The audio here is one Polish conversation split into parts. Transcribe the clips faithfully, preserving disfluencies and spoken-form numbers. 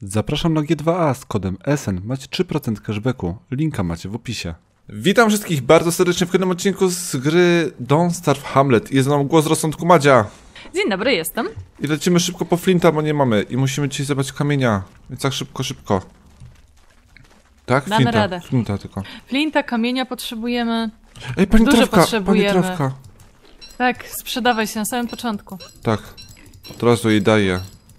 Zapraszam na G dwa A z kodem S N. Macie trzy procent cashbacku. Linka macie w opisie. Witam wszystkich bardzo serdecznie w kolejnym odcinku z gry Don't Starve Hamlet. Jest nam głos rozsądku Madzia. Dzień dobry, jestem. I lecimy szybko po flinta, bo nie mamy. I musimy dzisiaj zebrać kamienia. Więc tak szybko, szybko. Tak? Damy Flinta, radę. flinta tylko. Flinta, kamienia potrzebujemy. Ej, pani Dużo trawka, potrzebujemy. pani trawka. Tak, sprzedawaj się na samym początku. Tak. Od razu jej daję.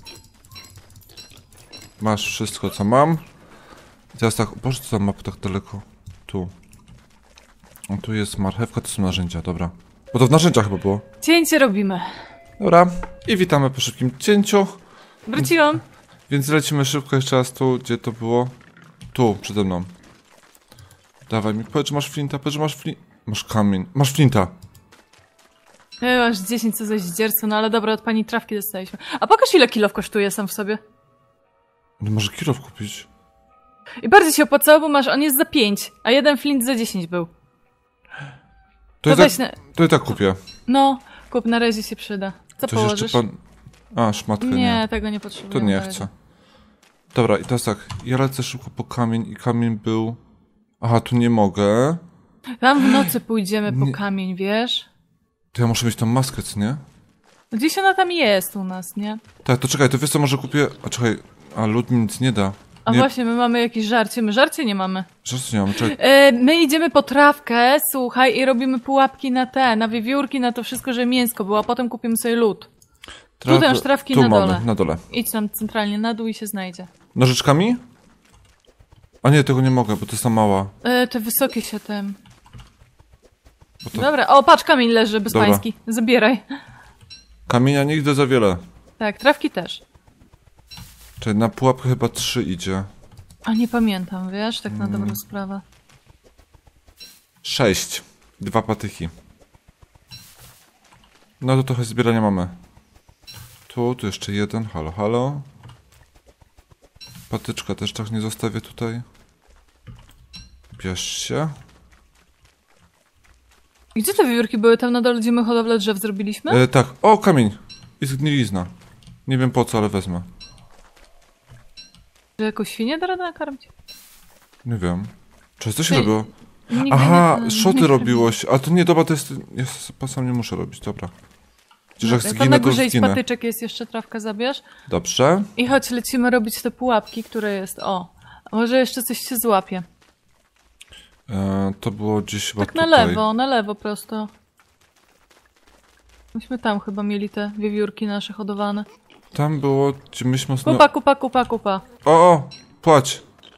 Masz wszystko, co mam. I teraz tak, boże, co tam mapy tak daleko? Tu. O, tu jest marchewka, to są narzędzia, dobra. Bo to w narzędziach chyba było. Cięcie robimy. Dobra. I witamy po szybkim cięciu. Wróciłam. Więc lecimy szybko jeszcze raz tu, gdzie to było. Tu, przede mną. Dawaj mi, powiedz, że masz flinta, powiedz, że masz flin... Masz kamień. Masz flinta. Ja masz dziesięć co za zdziercu, no ale dobra, od pani trawki dostaliśmy. A pokaż, ile kilof kosztuje sam w sobie. No może kilof kupić. I bardzo się opłacało, bo masz, on jest za pięć, a jeden flint za dziesięć był. To, To i, weź tak, na... to i tak kupię. No, kup, na razie się przyda. Co Coś położysz? jeszcze pan... A, szmatkę nie. Nie, tego nie potrzebuję. To nie chcę. Dobra, i teraz tak, ja lecę szybko po kamień i kamień był... Aha, tu nie mogę. Tam w nocy pójdziemy po Nie. kamień, wiesz? To ja muszę mieć tą maskę, co nie? Gdzieś ona tam jest u nas, nie? Tak, to czekaj, to wiesz co, może kupię... A czekaj, a lód mi nic nie da. A Nie, właśnie, my mamy jakieś żarcie. My żarcie nie mamy. żartu nie mam, czekaj. E, my idziemy po trawkę, słuchaj, i robimy pułapki na te, na wiewiórki, na to wszystko, że mięsko było, a potem kupimy sobie lód. Traf... Tu masz trawki tu na mamy, dole. na dole. Idź tam centralnie na dół i się znajdzie. Nożyczkami? A nie, tego nie mogę, bo to jest za mała. E, te wysokie się tym. Bo to... Dobra, o, patrz, kamień leży bezpański. Zabieraj. Kamienia nigdy za wiele. Tak, trawki też. Czyli na pułapkę chyba trzy idzie. A nie pamiętam, wiesz, tak na Mm. dobrą sprawę. Sześć. Dwa patyki. No to trochę zbierania mamy. Tu, tu jeszcze jeden. Halo, halo. Patyczka też tak nie zostawię tutaj. Bierz się. Gdzie te wiewiórki były? Tam na dole, gdzie my hodowlę drzew zrobiliśmy? E, tak. O, kamień. I zgnilizna. Nie wiem po co, ale wezmę. Że jakąś świnię da radę nakarmić? Nie wiem. Czy co się Ty- robiło? Nigdy Aha, nie- szoty nie- robiłoś. A to nie, dobra, to jest... Ja sam nie muszę robić, dobra. Przecież jak Tam zginę, na to górze idź zginę. patyczek jest, jeszcze trawkę zabierz. Dobrze. I chodź, lecimy robić te pułapki, które jest. O, a może jeszcze coś się złapie. E, to było gdzieś chyba Tak na tutaj. lewo, na lewo prosto. Myśmy tam chyba mieli te wiewiórki nasze hodowane. Tam było, gdzie myśmy... No... Kupa, kupa, kupa, kupa. O, o, płać.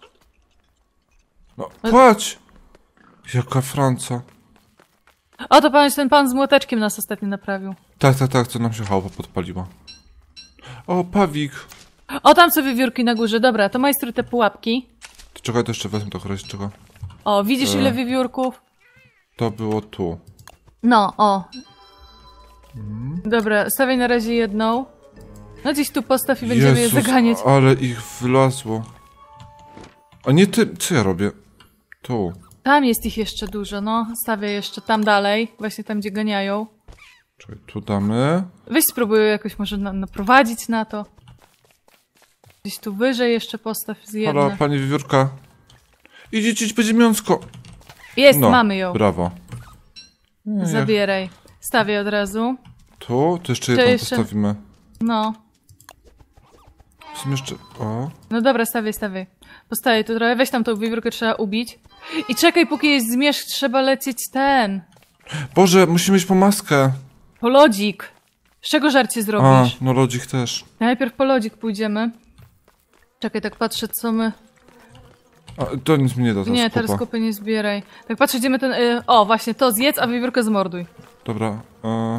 No, płać! Jaka Franca. O, to pan, ten pan z młoteczkiem nas ostatnio naprawił. Tak, tak, tak, co nam się chałupa podpaliła. O, pawik. O, tam są wiewiórki na górze. Dobra, to majstruj te pułapki. To czekaj, to jeszcze wezmę trochę czego. O, widzisz E. ile wiewiórków? To było tu. No, o. Mhm. Dobra, stawiaj na razie jedną. No gdzieś tu postaw i będziemy Jezus, je zaganiać. ale ich wylazło. A nie ty, co ja robię? Tu. Tam jest ich jeszcze dużo, no. Stawiaj jeszcze tam dalej, właśnie tam, gdzie ganiają. Czekaj, tu damy. Weź spróbuj jakoś może na, naprowadzić na to. Gdzieś tu wyżej jeszcze postaw z Halo, jedne. pani wiewiórka. Idź, idź, będzie miąsko. Jest, No, mamy ją. brawo. Nie, Zabieraj. Stawiaj od razu. Tu, tu jeszcze jedną jeszcze- postawimy. No. W sumie jeszcze... O. No dobra, stawiaj, stawiaj. Postawię tu trochę. Weź tam tą wiewiórkę, trzeba ubić. I czekaj, póki jest zmierzch, trzeba lecieć ten. Boże, musimy iść po maskę. Po lodzik. Z czego żarcie A, zrobisz? no lodzik też. Najpierw po lodzik pójdziemy. Czekaj, tak patrzę, co my... A, to nic mi nie da, ta Nie, skupa. teraz kupy nie zbieraj. Tak patrzę, gdzie my ten... Y... O, właśnie, to zjedz, a wiewiórkę zmorduj. Dobra. E...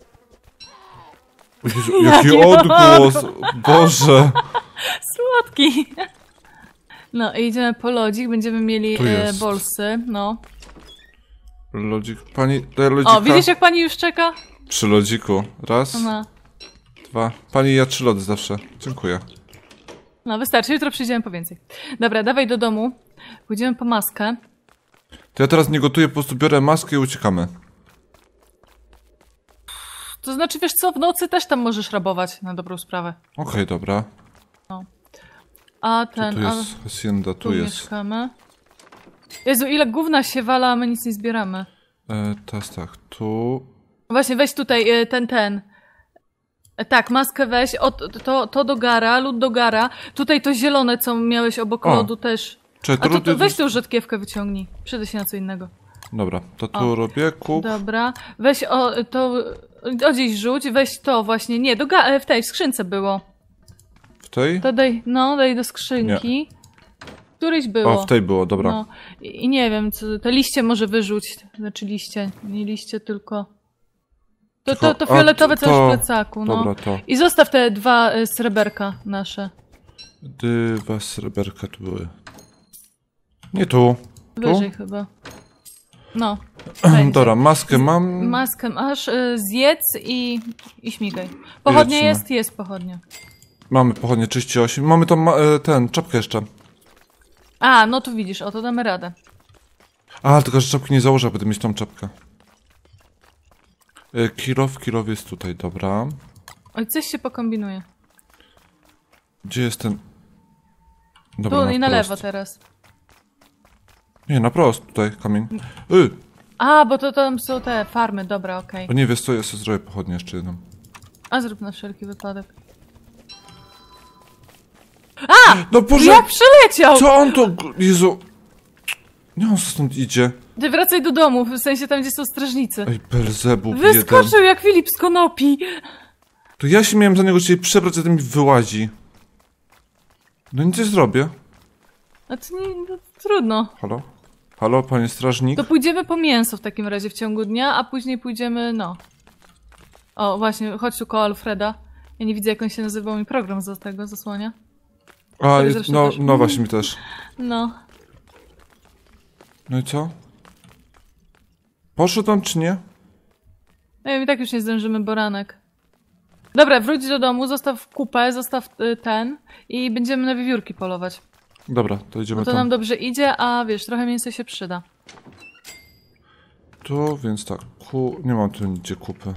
O Jezu, Jaki jaki odgłos! Boże! Słodki. No i idziemy po lodzik, będziemy mieli Tu e, jest. bolsy, no. Lodzik. Pani, daj lodzika. O, widzisz jak pani już czeka? Przy lodziku. Raz, Aha. dwa. Pani, ja trzy lody zawsze. Dziękuję. No wystarczy, jutro przyjdziemy po więcej. Dobra, dawaj do domu. Pójdziemy po maskę. To ja teraz nie gotuję, po prostu biorę maskę i uciekamy. To znaczy, wiesz co, w nocy też tam możesz rabować, na dobrą sprawę. Okej, okay, dobra. No. A ten, Tu jest a hacienda, tu, tu jest. mieszkamy. Jezu, ile gówna się wala, a my nic nie zbieramy. E, teraz tak, tu... Właśnie, weź tutaj e, ten, ten. E, tak, maskę weź, o, to, to do gara, lód do gara. Tutaj to zielone, co miałeś obok O. lodu też. Czekaj, A to, to rudy- weź tą rzodkiewkę wyciągnij. Przyda się na co innego. Dobra, to tu O. robię kuk. Dobra, weź o, to, o gdzieś rzuć, weź to właśnie, nie, do ga- w tej, w skrzynce było. W tej? To daj, no, daj do skrzynki. Któryś było. O, w tej było, dobra. No. I, I nie wiem, co, te liście może wyrzuć. Znaczy liście, nie liście, tylko... To, to, to Tylko- a, fioletowe to- coś w plecaku, no. Dobra, to. I zostaw te dwa y, sreberka nasze. Dwa sreberka tu były. Nie tu. Tu? Wyżej chyba. No. będzie. Dobra, maskę mam. Maskę masz, y, zjedz i, i śmigaj. Pochodnia Jedzmy. jest? Jest pochodnia. Mamy pochodnie trzydzieści osiem. Mamy tą, ma- e, ten, czapkę jeszcze. A, no tu widzisz, o to damy radę. A, tylko że czapki nie założę, będę mieć tą czapkę. E, Kilow, kilow jest tutaj, dobra. Oj, coś się pokombinuje. Gdzie jest ten... Dobra, Tu i na prost. lewo teraz. Nie, na prost, tutaj, kamień. Y! A, bo to tam są te farmy, dobra, okej. O nie, wiesz co, ja sobie zrobię pochodnię jeszcze jedną. A zrób na wszelki wypadek. No Boże! Jak przyleciał! Co on to... Jezu... Nie, on stąd idzie. Ty wracaj do domu, w sensie tam, gdzie są strażnicy. Ej, Belzebub jeden. Wyskoczył jak Filip z konopi. To ja się miałem za niego dzisiaj przebrać, a ten mi wyłazi. No nic nie zrobię. A to nie, no, trudno. Halo? Halo, panie strażnik? To pójdziemy po mięso w takim razie w ciągu dnia, a później pójdziemy, no. O, właśnie, chodź tu koło Alfreda. Ja nie widzę, jak on się nazywał, mi program za tego zasłania. A, Który jest- zresztą no, też. no właśnie mi też. No. No i co? Poszedł on czy nie? No i tak już nie zdążymy, boranek. Dobra, wróć do domu, zostaw kupę, zostaw y, ten i będziemy na wiewiórki polować. Dobra, to idziemy Bo to tam. nam dobrze idzie, a wiesz, trochę mięsa się przyda. Tu, więc tak, ku... nie mam tu nigdzie kupy.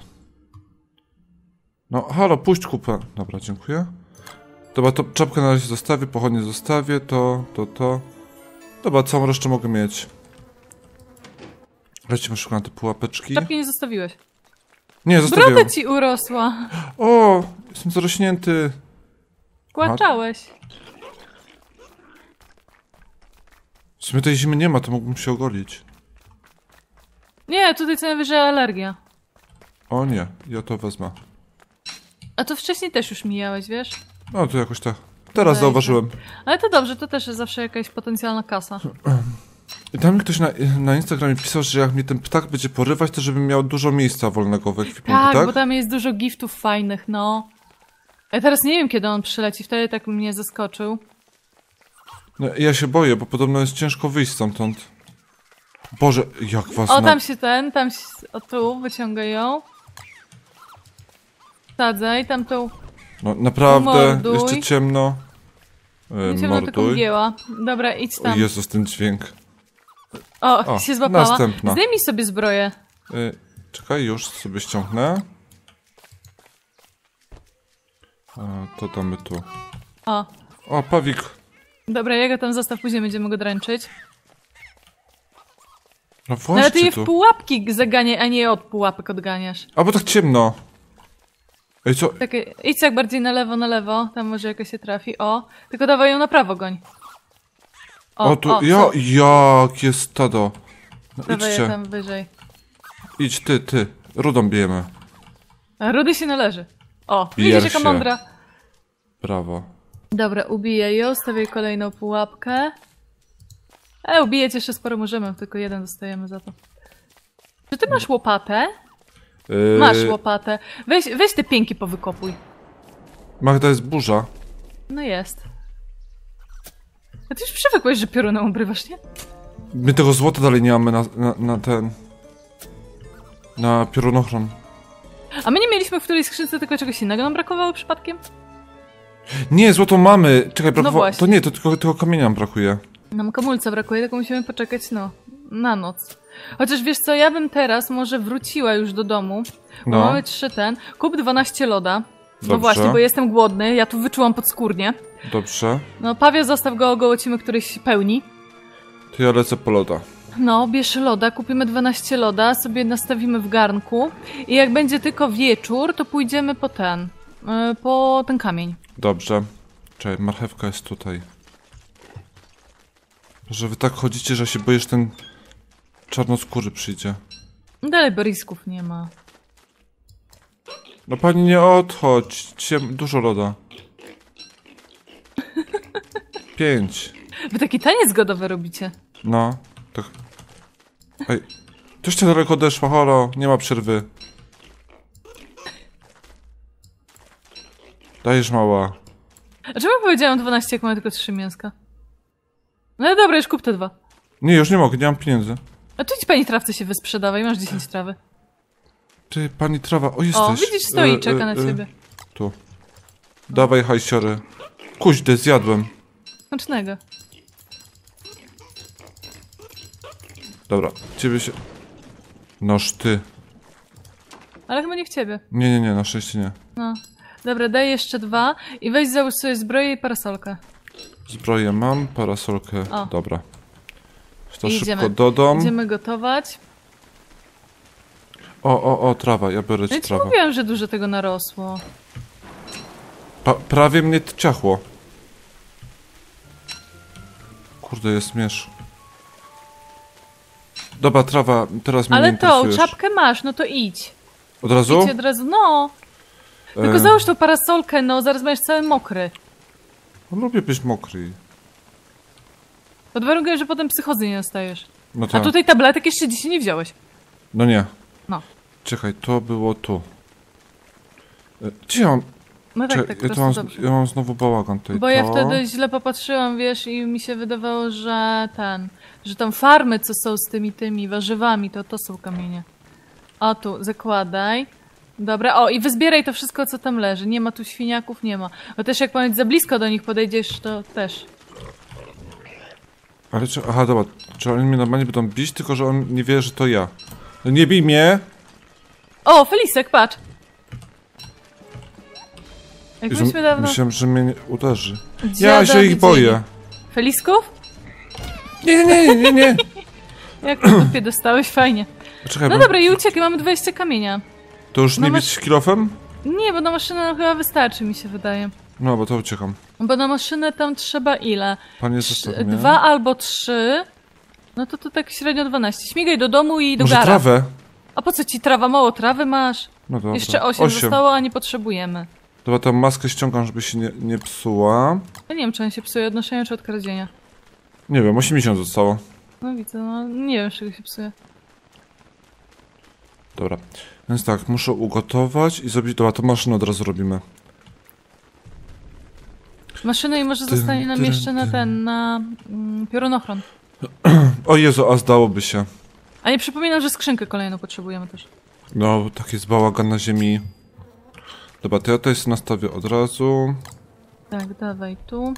No, halo, puść kupę. Dobra, dziękuję. Dobra, to czapkę na razie zostawię, pochodnie zostawię, to, to, to. Dobra, całą resztę mogę mieć. Lecimy szukać na te pułapeczki. Czapki nie zostawiłeś. Nie, zostawiłem. Broda ci urosła. O, jestem zarośnięty. Płaczałeś. W sumie tej zimy nie ma, to mógłbym się ogolić. Nie, tutaj co najwyżej alergia. O nie, ja to wezmę. A to wcześniej też już mijałeś, wiesz? No, to jakoś tak. Teraz Weź, zauważyłem. Ale to dobrze, to też jest zawsze jakaś potencjalna kasa. I tam mi ktoś na, na Instagramie pisał, że jak mnie ten ptak będzie porywać, to żebym miał dużo miejsca wolnego w ekwipunku, Tak, tak? bo tam jest dużo giftów fajnych, no. Ja teraz nie wiem, kiedy on przyleci, wtedy tak mnie zaskoczył. No, ja się boję, bo podobno jest ciężko wyjść stamtąd. Boże, jak was O, na... tam się ten, tam się, o tu, wyciągaj ją. Sadzaj, tam tą, No, naprawdę, Morduj. jeszcze ciemno. nie E, ciemno tylko morduj. mgieła. Dobra, idź O tam. Jezus, ten dźwięk. O, O, się złapała. następna. Zdejmij sobie zbroję. E, czekaj, już sobie ściągnę. A, to damy tu. O, O, pawik. dobra, ja go tam zostaw, później będziemy go dręczyć. No No ale ty właśnie je w tu. pułapki zaganiaj, a nie od pułapek odganiasz. A, bo tak ciemno. Ej, co? Tak, idź tak bardziej na lewo, na lewo, tam może jakaś się trafi. O, tylko dawaj ją na prawo goń. O, tu, o, ja, są. jak jest stado. No Dawaj je idźcie, tam wyżej. idź ty, ty. Rudą bijemy. A Rudy się należy. O, Bier widzisz jaka się. mądra. Brawo. Dobra, ubiję ją, stawię kolejną pułapkę. E, ubijać jeszcze sporo możemy, tylko jeden dostajemy za to. Czy ty masz łopatę? Yy, Masz łopatę. Weź, weź te pięki powykopuj. Magda jest burza. No jest. A ty już przywykłeś, że piorunem obrywasz, nie? My tego złota dalej nie mamy na, na, na ten... Na piorunochron. A my nie mieliśmy w którejś skrzynce tylko czegoś innego nam brakowało przypadkiem? Nie, złoto mamy! Czekaj, brakowało... właśnie. to nie, to tylko, tylko kamienia nam brakuje. Nam kamulca brakuje, tylko musimy poczekać, no, na noc. Chociaż wiesz co, ja bym teraz może wróciła już do domu, bo No. mamy trzy ten, kup dwanaście loda, no Dobrze. właśnie, bo jestem głodny, ja tu wyczułam podskórnie. Dobrze. No, Pawia, zostaw go, ogołocimy któryś pełni. To ja lecę po loda. No, bierz loda, kupimy dwanaście loda, sobie nastawimy w garnku i jak będzie tylko wieczór, to pójdziemy po ten, yy, po ten kamień. Dobrze. Czekaj, marchewka jest tutaj. Że wy tak chodzicie, że się boisz, ten czarnoskóry przyjdzie. Dalej berisków nie ma. No pani nie odchodź, dzisiaj dużo loda. Pięć. Wy taki taniec godowy robicie. No, tak. Ej, coś cię daleko odeszła, halo, nie ma przerwy. Dajesz, mała. A czemu powiedziałam dwanaście, jak mamy tylko trzy mięska? No dobra, już kup te dwa. Nie, już nie mogę, nie mam pieniędzy. A tu ci pani trawce się wysprzedawaj, masz dziesięć trawy. Ty, pani trawa, o jesteś. O, widzisz, stoi i E, czeka e, na e, ciebie. Tu. Dawaj hajsiory. Kuźdy, zjadłem. Smacznego. Dobra, ciebie się... Noż ty. Ale chyba nie w ciebie. Nie, nie, nie, na szczęście nie. No. Dobra, daj jeszcze dwa i weź załóż sobie zbroję i parasolkę. Zbroję mam, parasolkę. O. Dobra. To I szybko idziemy. dodam. Idziemy gotować. O, o, o, trawa, ja biorę No ci i ci trawę. mówiłam, że dużo tego narosło. Pa prawie mnie ciachło. Kurde, jest miesz. Dobra, trawa, teraz mnie nie Ale to, interesujesz. czapkę masz, no to idź. Od razu? Idź od razu, no. Tylko E, załóż tą parasolkę, no, zaraz będziesz cały mokry. no, lubię być mokry. Pod warunkiem, że potem psychozy nie dostajesz. No A tak. tutaj tabletek jeszcze dzisiaj nie wziąłeś. No nie. No. Czekaj, to było tu. E, Gdzie ja mam? No tak, Czekaj, tak, ja, to tu mam, dobrze. ja mam znowu bałagan tutaj. Bo ja to... wtedy źle popatrzyłam, wiesz, i mi się wydawało, że ten, że tam farmy, co są z tymi, tymi warzywami, to to są kamienie. O, tu, zakładaj. Dobra, o, i wyzbieraj to wszystko, co tam leży. Nie ma tu świniaków, nie ma. Bo też jak powiedz za blisko do nich podejdziesz, to też. Ale czy... Aha, dobra. Czy oni mnie normalnie będą bić, tylko że on nie wie, że to ja. No nie bij mnie! O, Felisek, patrz! Jak Jezu, myśmy dawno... Myślałem, że mnie nie uderzy. dziada Ja się ich widzieli. boję. Felisków? Nie, nie, nie, nie, nie. Jak po dupie dostałeś, fajnie. Czekaj, No bo... dobra, i uciekaj, mamy dwadzieścia kamienia. To już no nie masz- bić kilofem? Nie, bo na maszynę nam chyba wystarczy, mi się wydaje. No, bo to uciekam. Bo na maszynę tam trzeba ile? Panie Trz- zostaw mnie. Dwa albo trzy. No to to tak średnio dwanaście. Śmigaj do domu i do Może gara. trawę? A po co ci trawa? Mało trawy masz? No dobra. Jeszcze osiem zostało, a nie potrzebujemy. Dobra, tą maskę ściągam, żeby się nie, nie psuła. Ja nie wiem, czy on się psuje od noszenia, czy od kradzienia. Nie wiem, osiemdziesiąt zostało. No widzę, no nie wiem, z czego się psuje. Dobra. Więc tak, muszę ugotować i zrobić... Dobra, to maszynę od razu robimy. Maszyny i może Tyn, zostanie nam tyn, jeszcze na tyn. ten, na mm, piorunochron. O Jezu, a zdałoby się. A nie przypominam, że skrzynkę kolejną potrzebujemy też. No, tak jest bałagan na ziemi. Dobra, to ja tutaj sobie nastawię od razu. Tak, dawaj tu.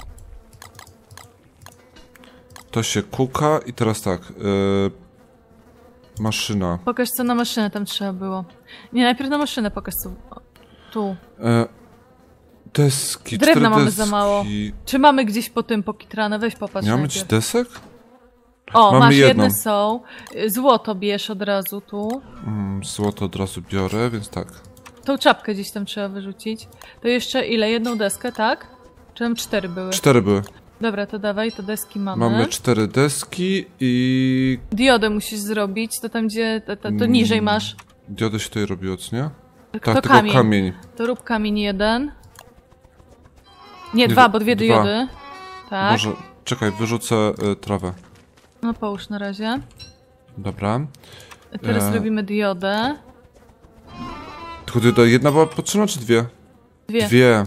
To się kuka i teraz tak. Yy, maszyna. Pokaż, co na maszynę tam trzeba było. Nie, najpierw na maszynę pokaż, co... o, tu. Yy, deski. Drewna cztery mamy deski. za mało. Czy mamy gdzieś po tym pokitrane? Weź popatrz Nie mamy najpierw. ci desek? O, mamy masz, jedną. jedne są. Y, Złoto bierz od razu tu. Mm, złoto od razu biorę, więc tak. Tą czapkę gdzieś tam trzeba wyrzucić. To jeszcze ile? Jedną deskę, tak? Czy tam cztery były? Cztery były. Dobra, to dawaj, to deski mamy. Mamy cztery deski i... Diodę musisz zrobić, to tam gdzie, to, to, to Mm. niżej masz. Diody się tutaj robiło, co nie? To Tak, tylko kamień. kamień. To rób kamień jeden. Nie, Dwie- dwa, bo dwie dwa. diody. Tak. Może... Czekaj, wyrzucę y, trawę. No połóż na razie. Dobra. Teraz E. robimy diodę. Tylko dioda jedna była potrzebna, czy dwie? Dwie. Dwie.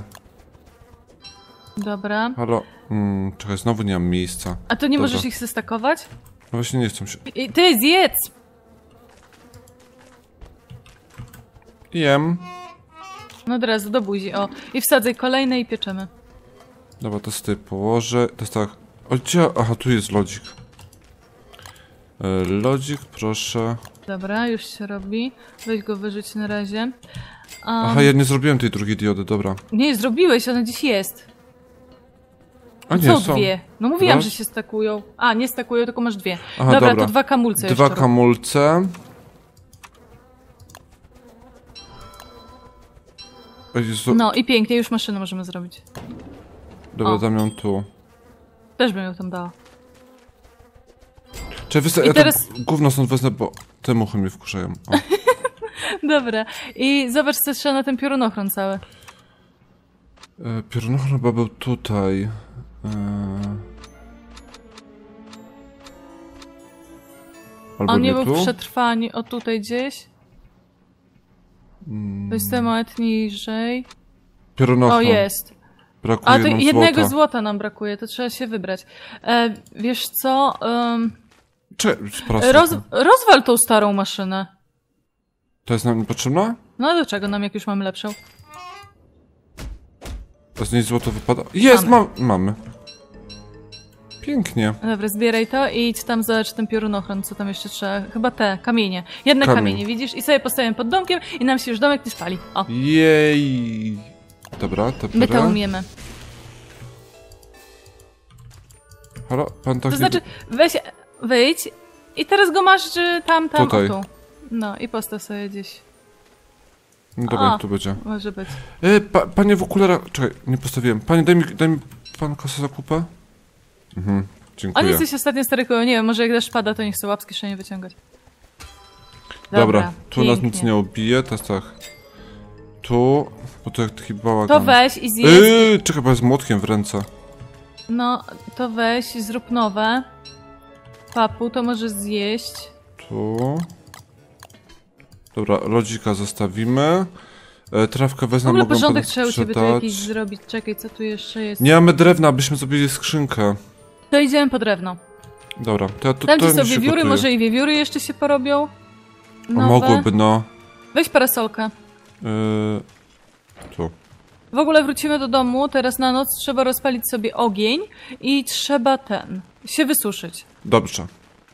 Dobra. Halo. Mm, czekaj, znowu nie mam miejsca. A to nie Dobra. możesz ich zestakować? No właśnie nie chcę się... I ty zjedz! Jem. No od razu do buzi, o. I wsadzaj kolejne i pieczemy. Dobra, to sobie położę. To jest tak... O, gdzie? Aha, tu jest lodzik. E, lodzik, proszę. Dobra, już się robi. Weź go wyrzuć na razie. Um, Aha, ja nie zrobiłem tej drugiej diody, dobra. Nie, zrobiłeś, ona dziś jest. A nie, Co są. dwie? No mówiłam, Raz. że się stakują. A, nie stakują, tylko masz dwie. Aha, dobra, dobra. to dwa kamulce Dwa jeszcze. kamulce. O Jezu. No i pięknie, już maszynę możemy zrobić. Dobra, o. dam ją tu. Też bym ją tam dała. Czekaj, wiesz co, I ja teraz- to gówno stąd wezmę, bo te muchy mnie wkurzają. O. Dobra. I zobacz, co trzeba na ten piorunochron cały. E, Piorunochron chyba był tutaj. E... Albo On nie nie był tu? w przetrwaniu. O, tutaj gdzieś. To jest temat niżej. Piorunochron. O, jest. Brakuje A to nam jednego złota. złota nam brakuje, to trzeba się wybrać. E, wiesz co? Um, Czekaj, sprawdź. roz, rozwal tą starą maszynę. To jest nam niepotrzebna? No do czego nam, jak już mamy lepszą? A z niej złoto wypada? Jest, Mamy. mam, mamy. Pięknie. Dobra, zbieraj to i idź tam zobacz ten piorunochron, co tam jeszcze trzeba. Chyba te, kamienie. Jedne Kamień. kamienie, widzisz? I sobie postawimy pod domkiem i nam się już domek nie spali. O, Jej. Dobra, to my to umiemy. Halo, pan tak To nie- znaczy, weź, wyjdź i teraz go masz czy tam, tam, Tutaj. o tu. No i postaw sobie gdzieś. No dobra, A. tu będzie. Może być. E, pa, panie w okularach... Czekaj, nie postawiłem. Panie, daj mi, daj mi pan kasę za kupę? Mhm, On dziękuję. jesteś ostatnio starykują, nie wiem, może jak deszcz pada, to nie chcę łapski jeszcze nie wyciągać. Dobra, tu nas pięknie. nic nie ubije, teraz tak. Tu, bo to jak taki bałagan. To weź i zjedz. Yy, czekaj, bo ja z młotkiem w ręce. No, to weź i zrób nowe. Papu, to możesz zjeść. Tu. Dobra, lodzika zostawimy. E, trawkę W wezmę, ogóle mogę porządek potem trzeba u ciebie tu sprzedać. jakiś zrobić. Czekaj, co tu jeszcze jest? Nie mamy drewna, abyśmy zrobili skrzynkę. To idziemy po drewno. Dobra, to ja to, Tam to ci są mi się wiewióry, gotuje. może i wiewióry jeszcze się porobią. A Nowe. mogłyby, no. Weź parasolkę. Yy, tu. W ogóle wrócimy do domu, teraz na noc trzeba rozpalić sobie ogień i trzeba ten, się wysuszyć. Dobrze.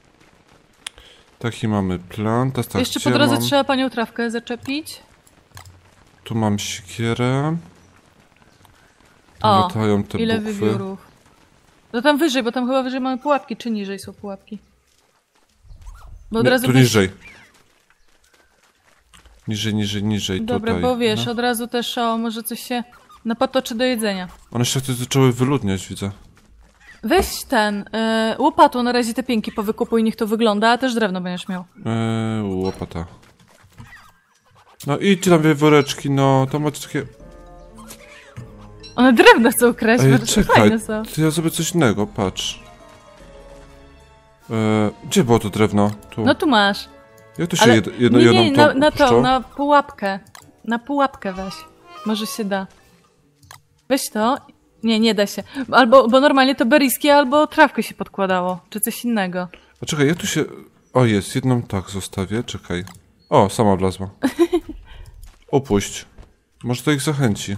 Taki mamy plan. Teraz tak, Jeszcze gdzie po drodze mam? trzeba panią trawkę zaczepić. Tu mam siekierę. O, Latają te ile bukwy. wiewiórów. No tam wyżej, bo tam chyba wyżej mamy pułapki, czy niżej są pułapki? Bo od Nie, razu tu weź- niżej. Niżej, niżej, niżej, Dobra, tutaj. bo wiesz, no. od razu też o, może coś się napatoczy do jedzenia. One się tu zaczęły wyludniać, widzę. Weź ten, y, łopatą na razie te pięki powykupuj, niech to wygląda, a też drewno będziesz miał. Eee, łopata. No idźcie tam wieworeczki, no, tam macie takie... One drewno chcą kraść, Ej, bardzo czekaj, fajne są. to ja zrobię coś innego, patrz. Eee, gdzie było to drewno? Tu. No tu masz. Jak to się Ale jed, jedno, nie, nie, jedną na, na puszcza? tą, na pułapkę. Na pułapkę weź. Może się da. Weź to. Nie, nie da się. Albo, bo normalnie to beriski albo trawkę się podkładało, czy coś innego. A czekaj, ja tu się... O, jest, jedną tak zostawię, czekaj. O, sama wlazła. Opuść. Może to ich zachęci.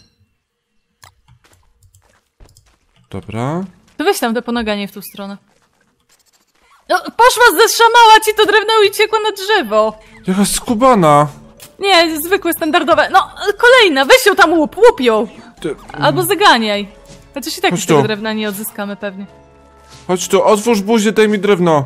Dobra. To weź tam te ponaganie w tą stronę. No, poszła, zeszamała ci to drewno i uciekło na drzewo. Jaka skubana! Nie, zwykłe, standardowe. No, kolejna, weź ją tam łup, łup ją. Ty, Albo zaganiaj. Chociaż i tak Chodź już tego tu. drewna nie odzyskamy pewnie. chodź tu, otwórz buzię, daj mi drewno.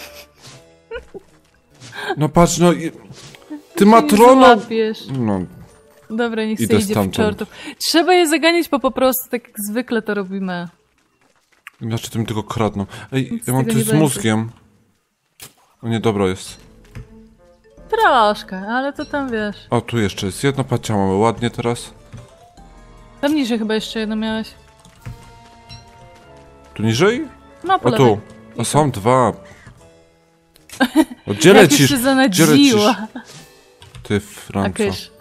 No patrz, no... i- Ty matrono... Złapiesz. No, Dobra, niech Idę sobie idzie w stamtąd. czortów. Trzeba je zaganiać, bo po prostu tak jak zwykle to robimy. inaczej to mi tylko kradną. Ej, Nic ja mam z tego coś nie z będzie. mózgiem. O nie, dobro jest. Troszkę, ale to tam wiesz. O, tu jeszcze jest jedno, patrzcie, mamy ładnie teraz. Tam niżej chyba jeszcze jedno miałeś. Tu niżej? No, po O, lewej. tu. O, są dwa. O, gdzie Jak już lecisz? się Gdzie zanadziła. lecisz? Ty, A Franco. kysz.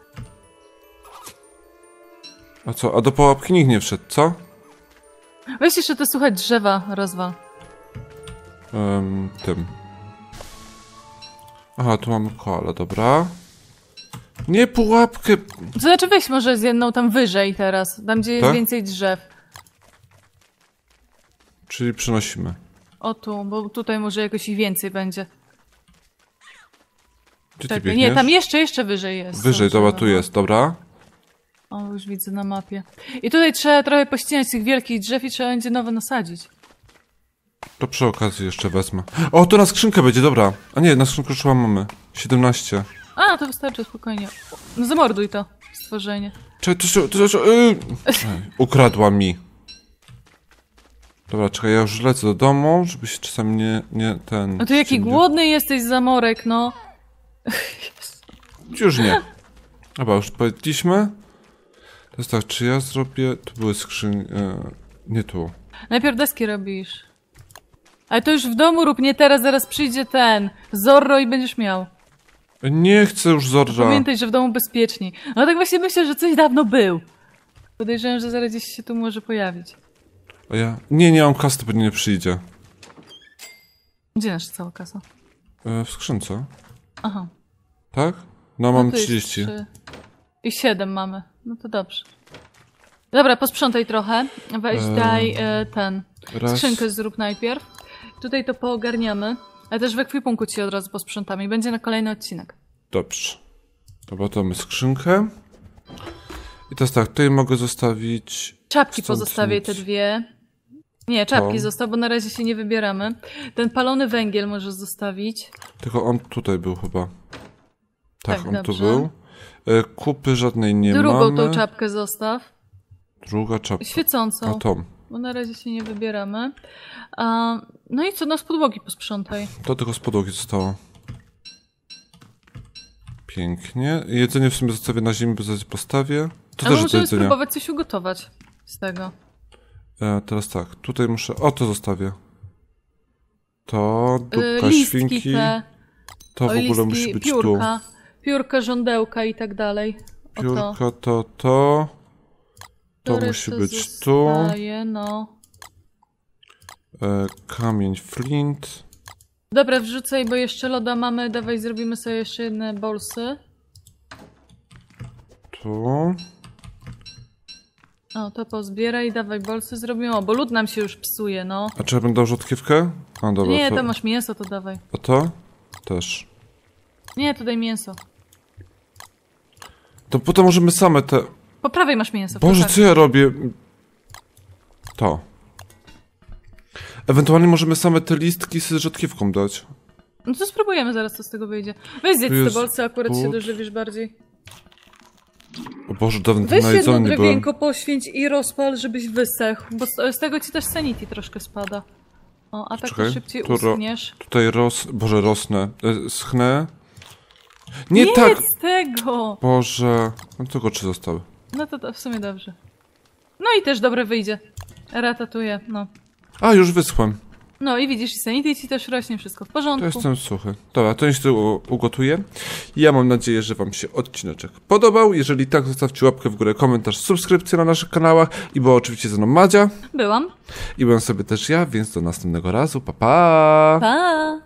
A co, a do pułapki nikt nie wszedł, co? Weź jeszcze te słuchać drzewa rozwal. Um, tym. Aha, tu mamy koala, dobra. Nie pułapkę. To znaczy weź może z jedną tam wyżej teraz, tam gdzie jest Tak? więcej drzew. Czyli przynosimy. O tu, bo tutaj może jakoś ich więcej będzie. Gdzie ty Czekaj, biegniesz? nie, tam jeszcze, jeszcze wyżej jest. Wyżej, są dobra, drzewa, tu no. jest, dobra. O, już widzę na mapie. I tutaj trzeba trochę pościnać tych wielkich drzew i trzeba będzie nowe nasadzić. To przy okazji jeszcze wezmę. O, to na skrzynkę będzie, dobra. A nie, na skrzynkę już chyba mamy. siedemnaście. A, to wystarczy, spokojnie. No zamorduj to stworzenie. Czekaj, to się... To się yy. Ukradła mi. Dobra, czekaj, ja już lecę do domu, żeby się czasami nie... nie ten... No to jaki ciemnie. głodny jesteś, zamorek, no. Już nie. Dobra, już powiedzieliśmy. Teraz tak, czy ja zrobię... Tu były skrzynie... E, nie tu. Najpierw deski robisz. Ale to już w domu rób, nie teraz, zaraz przyjdzie ten Zorro i będziesz miał. Nie chcę już Zorra. Pamiętaj, że w domu bezpieczniej. No tak właśnie myślę, że coś dawno był. Podejrzewam, że zaraz gdzieś się tu może pojawić. A ja... Nie, nie mam kasy, to pewnie nie przyjdzie. Gdzie nasza cała kasa? E, w skrzynce. Aha. Tak? No, No mam tu jest trzydzieści. trzy. I siedem mamy. No to dobrze. Dobra, posprzątaj trochę. Weź, Eee, daj e, ten. raz. Skrzynkę zrób najpierw. Tutaj to poogarniamy. Ale też w ekwipunku ci od razu posprzątamy i będzie na kolejny odcinek. Dobrze. Dobra, to mamy skrzynkę. I teraz tak, tutaj mogę zostawić... Czapki Stąd pozostawię nic. te dwie. Nie, czapki To. zostaw, bo na razie się nie wybieramy. Ten palony węgiel możesz zostawić. Tylko on tutaj był chyba. Tak, Tak, on tu dobrze. był. E, kupy żadnej nie Drugą mamy. tą czapkę zostaw. Druga czapka. Świecącą. A tą. Bo na razie się nie wybieramy. A, no i co, no z podłogi posprzątaj. To tylko z podłogi zostało. Pięknie. Jedzenie w sumie zostawię na ziemi, bo postawię. To Ale też do możemy jedzenia. spróbować coś ugotować z tego. E, teraz tak, tutaj muszę... O, to zostawię. To, dupka Yy, listki świnki. te, To w o, ogóle listki, musi być piórka, piórka, żądełka i tak dalej. tu. O to. Piórka, to, to. To To musi reszta być tu. zostaje, no. E, kamień flint. Dobra, wrzucaj, bo jeszcze loda mamy. Dawaj, zrobimy sobie jeszcze jedne bolsy. Tu. O, to pozbieraj, dawaj bolsy zrobimy. O, bo lód nam się już psuje, no. A czy ja będę dał rzodkiewkę? A dobra, Nie, to... tam masz mięso, to dawaj. A to? Też. Nie, to daj mięso. To potem możemy same te... Po prawej masz mięso. Boże, tak. co ja robię? To. Ewentualnie możemy same te listki z rzodkiewką dać. No to spróbujemy zaraz, co z tego wyjdzie. Weź zjedz Tu te jest bolsy, akurat się but. dożywisz bardziej. O Boże, dawno Weź na jedno jedzeniu nie byłem. drewienko, poświęć i rozpal, żebyś wysechł, bo z, z tego ci też sanity troszkę spada. O, a tak Czekaj, to szybciej tu ro- uschniesz. Tutaj ros... Boże, rosnę. E, schnę. Nie, Nie tak! z tego! Boże. No tylko trzy zostały. No to, to w sumie dobrze. No i też dobre wyjdzie. Ratatuje, no. A, już wyschłem. No i widzisz, i sanity ci też rośnie, wszystko w To porządku. jestem suchy. Dobra, to niestety u- ugotuję. Ja mam nadzieję, że wam się odcineczek podobał. Jeżeli tak, zostawcie łapkę w górę, komentarz, subskrypcję na naszych kanałach. I była oczywiście ze mną Madzia. Byłam. I byłem sobie też ja, więc do następnego razu. Pa, pa! Pa!